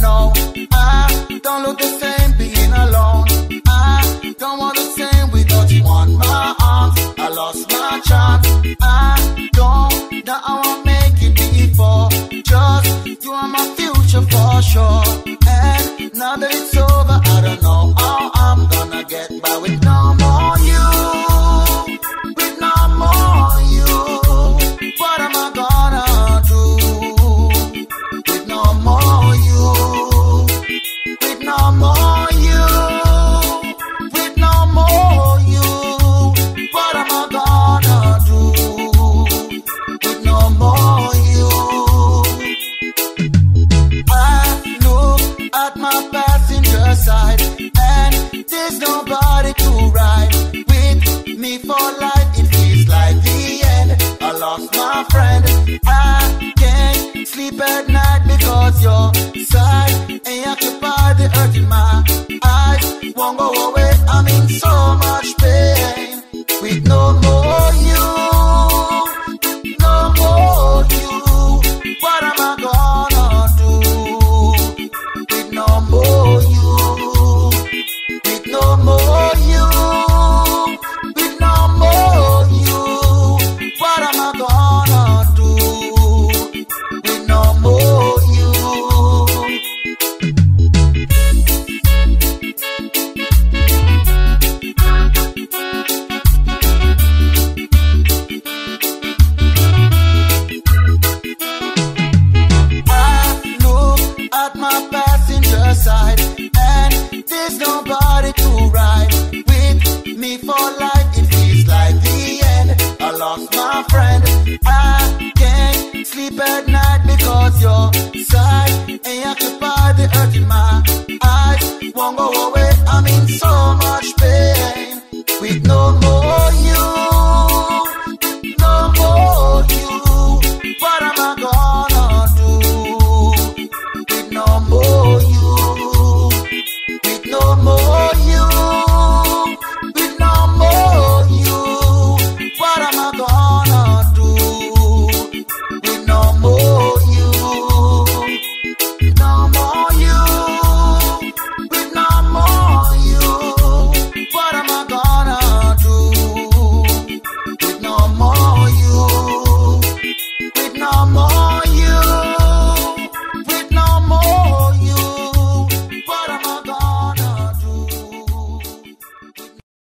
know. I don't look the same being alone. I don't want the same without you on my arms. I lost my chance. I don't know how I make it before. Just you are my future for sure. And now that it's over, I don't know how I'm gonna get by with no more you. With no more you. What am I gonna do? With no more you. With no more you. With no more you. What am I gonna do? With no more you. I look at my passenger side, and there's nobody to ride with me for life. It feels like the end. I lost my friend. I can't sleep at night because your side ain't occupied the earth in my eyes. Won't go away. I'm in so much pain with no more you. No more you. What am I gonna do with no more you? With no more you. With no more you. What am I gonna do with no more you? I look at my passenger side, and there's nobody to ride with me for life. It feels like the end. I lost my friend. I can't sleep at night because your side ain't occupied the earth in my eyes. Won't go